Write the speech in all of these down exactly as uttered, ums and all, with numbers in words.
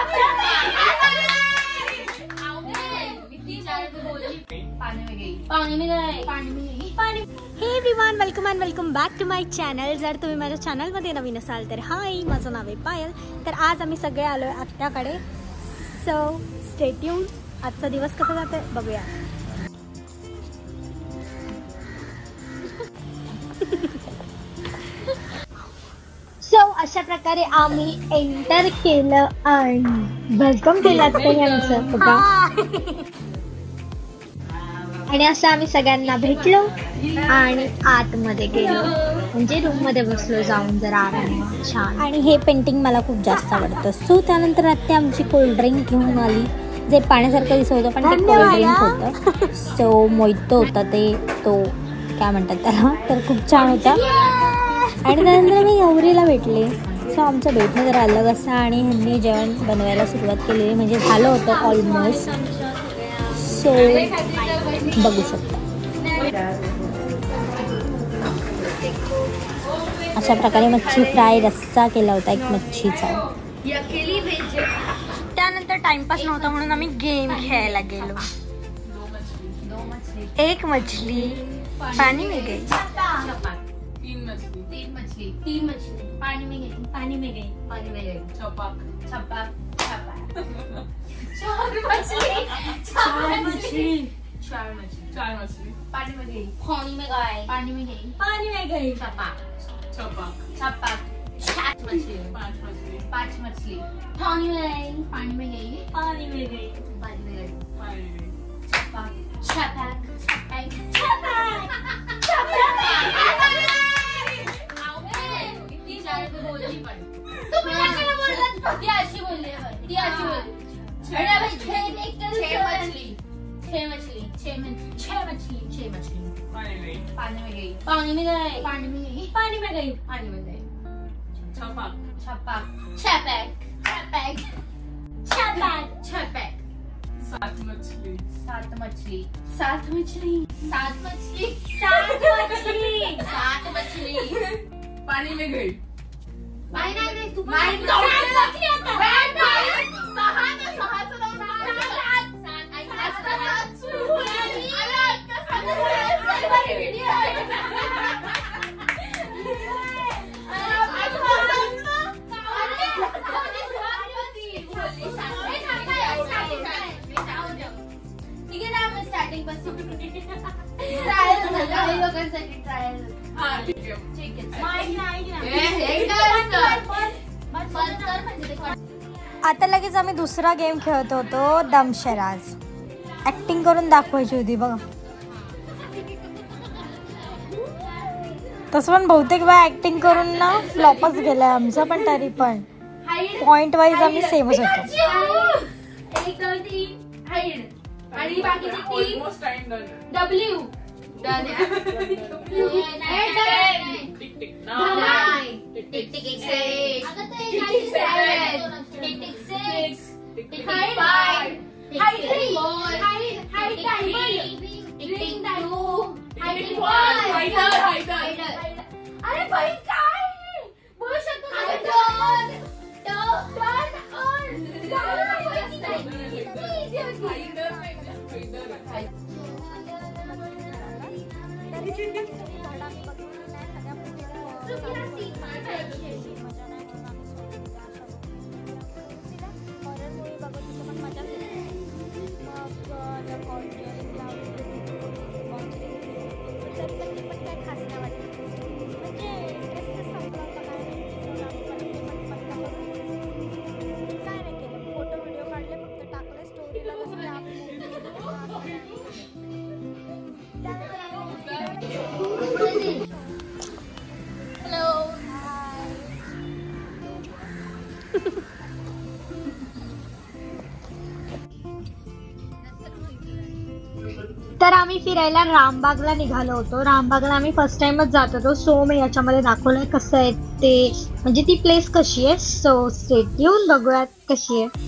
हे everyone, welcome and welcome back to my channel. जर तुम्ही माझ्या चॅनलमध्ये नवीन असाल तर हाय, माझं नाव आहे पायल. तर आज आम्ही सगळे आलो आहे आत्याकडे. So stay tuned. आजचा दिवस कसा जातोय बघूया. सो so, अशा प्रकारे आम्ही एंटर केलं आणि वेलकम केलं आमचं बघा. आणि असं आम्ही सगळ्यांना भेटलो आणि आतमध्ये गेलो, म्हणजे रूम मध्ये बसलो जाऊन जरा आराम छान. आणि हे पेंटिंग मला खूप जास्त आवडतं. सो त्यानंतर आत्या आमची कोल्ड्रिंक घेऊन आली, जे पाण्यासारखं दिसत होतं पण ते कोल्ड्रिंक होतं. सो मोहितो होता ते, तो काय म्हणतात त्याला, तर खूप छान होता. आणि त्यानंतर मी गौरीला भेटले. सो आमचं भेटणं जरा अलग असं, आणि ह्यांनी जेवण बनवायला सुरुवात केलेली, म्हणजे झालं होतं ऑलमोस्ट. सो बघू शकता अशा प्रकारे मच्छी फ्राय रस्सा केला होता एक मच्छीचा. त्यानंतर टाइमपास नव्हता म्हणून आम्ही गेम खेळायला गेलो. एक मछली पानी में गई, तीन मछली तीन मछली तीन मछली पानी में गई पानी में गई पानी में गई छपाक छपाक छपाक चार मछली चार मछली चार मछली चार मछली पानी में गई पानी में गई पानी में गई पानी में गई छपाक छपाक छपाक सात मछली पांच मछली पांच मछली पानी में गई पानी में गई पानी में गई पानी में गई पानी में छपाक छपाक छपाक छपाक छपाक ती अशी बोलली आहे, ती अशी बोलली. अरे भाई छह मछली छह मछली छह मछली छह मछली छह मछली पानी में पानी में गई पानी में गई पानी में गई पानी में गई पानी में गई छपाक छपाक छपाक छपाक छपाक छपाक सात मछली सात मछली सात मछली सात मछली सात मछली सात मछली पानी में गई. पानी नाही गई तू नाही मछली आता बॅट नाही सहा ना सहाचं नाव सात सात ऐक सात सुरू झाली. अरे आता व्हिडिओ आहे. स्टार्टिंग पासून ट्रायल झालं लोकांसाठी. ट्रायल हा ठीक आहे ठीक आहे. आता लगेच आम्ही दुसरा गेम खेळत होतो, दमशराज. ऍक्टिंग करून दाखवायची होती बघा. तसं पण बहुतेक वेळा ऍक्टिंग करून ना फ्लॉपच गेलाय आमचं, पण तरी पण पॉइंट वाईज आम्ही सेमच होतो. एक दोन तीन हाईड आणि बाकीचे तीन almost time done. W done. Tick tick nine tick tick six tick tick seven tick tick six tick tick five tick tick four hide timer tick tick two hide one hider hider. अरे भाई काय बोलू शकतो ना. Done done done on तर आम्ही फिरायला रामबागला निघालो होतो. रामबागला आम्ही फर्स्ट टाइमच जात होतो. सो मी याच्यामध्ये दाखवलंय कसं आहे ते, म्हणजे ती प्लेस कशी आहे. सो स्टेट येऊन बघूयात कशी आहे.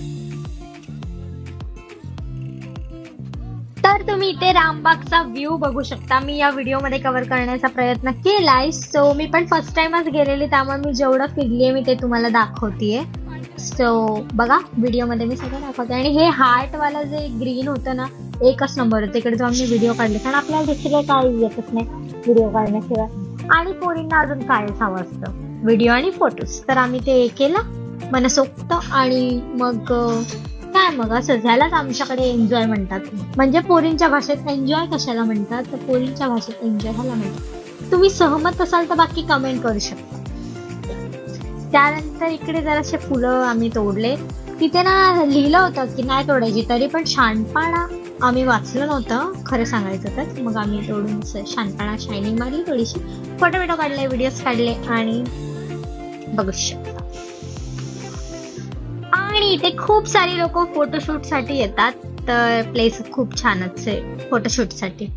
तर तुम्ही इथे रामबागचा व्ह्यू बघू शकता. मी या व्हिडिओमध्ये कव्हर करण्याचा प्रयत्न केलाय. सो मी पण फर्स्ट टाइमच गेलेली, त्यामुळे मी जेवढं फिरलीये मी ते तुम्हाला दाखवतेय. सो बघा व्हिडिओमध्ये मी सगळं दाखवते. आणि हे हार्टवाला जे ग्रीन होतं ना एकच नंबर होतं. तिकडे जाऊन मी व्हिडिओ काढले कारण आपल्याला दुसरं काय येतच नाही व्हिडिओ काढण्याशिवाय. आणि पोरींना अजून कायच हवं असतं व्हिडिओ आणि फोटोज. तर आम्ही ते केलं मनसोक्त. आणि मग काय मग असं झालंच आमच्याकडे एन्जॉय म्हणतात. म्हणजे पोरींच्या भाषेत एन्जॉय कशाला म्हणतात तर पोरींच्या भाषेत एन्जॉय ह्याला म्हणतात. तुम्ही सहमत असाल तर बाकी कमेंट करू शकता. त्यानंतर इकडे जराशे फुलं आम्ही तोडले. तिथे ना लिहिलं होतं की नाही तोडायची तरी पण शहाणपणा आम्ही वाचलं नव्हतं खरं सांगायचं तर. मग आम्ही तोडून शहाणपणा शायनिंग मारली थोडीशी. फोटो बिटो काढले व्हिडिओज काढले आणि बघू शकता. आणि इथे खूप सारी लोक फोटोशूट साठी येतात. तर प्लेस खूप छानच आहे फोटोशूट साठी.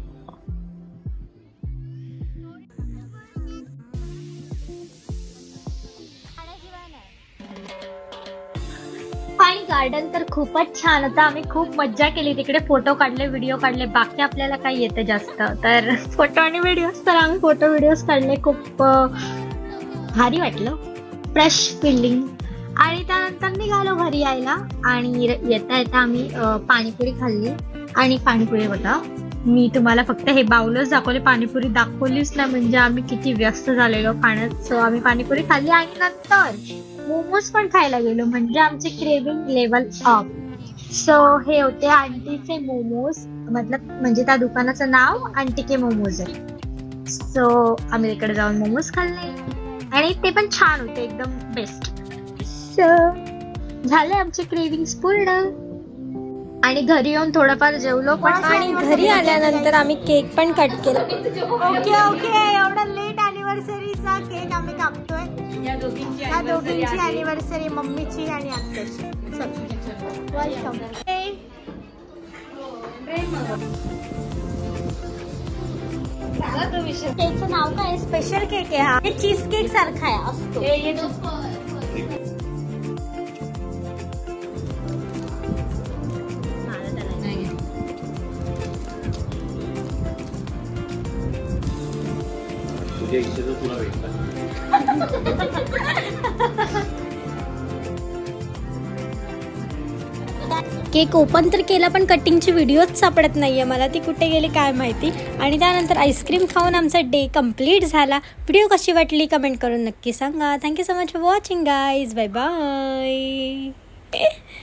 आणि गार्डन तर खूपच छान होतं. आम्ही खूप मज्जा केली तिकडे. फोटो काढले व्हिडिओ काढले. बाकी आपल्याला काही येतं जास्त तर फोटो आणि व्हिडिओज. तर आम्ही फोटो व्हिडिओज काढले. खूप भारी वाटलं फ्रेश फिलिंग. आणि त्यानंतर निघालो घरी यायला. आणि येता येता आम्ही पाणीपुरी खाल्ली. आणि पाणीपुरी बघा मी तुम्हाला फक्त हे बाउलच दाखवले पाणीपुरी दाखवलीच नाही म्हणजे आम्ही किती व्यस्त झालेलो खाण्यात. सो आम्ही पाणीपुरी खाल्ली आणि नंतर मोमोज पण खायला गेलो म्हणजे आमचे क्रेविंग लेवल अप. सो हे होते आंटीचे मोमोज. मतलब म्हणजे त्या दुकानाचं नाव आंटी के मोमोज आहे. सो आम्ही तिकडे जाऊन मोमोज खाल्ले आणि ते पण छान होते एकदम बेस्ट. सो झाले आमचे क्रेविंग्स पूर्ण. आणि घरी येऊन थोडंफार जेवलो पण. आणि घरी आल्यानंतर आम्ही केक पण कट केला. ओके ओके एवढा लेट अॅनिव्हर्सरीचा केक आम्ही कापतोय. या दोघींची अॅनिव्हर्सरी मम्मीची आणि आत्याची. वेलकम. केकचं नाव काय स्पेशल केक आहे हा. हे चीज केक सारखा आहे असतो. तुला भेटला केक ओपन तर केला पण कटिंगची व्हिडिओच सापडत नाहीये मला. ती कुठे गेली काय माहिती. आणि त्यानंतर आईस्क्रीम खाऊन आमचा डे कम्प्लीट झाला. व्हिडिओ कशी वाटली कमेंट करून नक्की सांगा. Thank you so much for watching guys. Bye bye.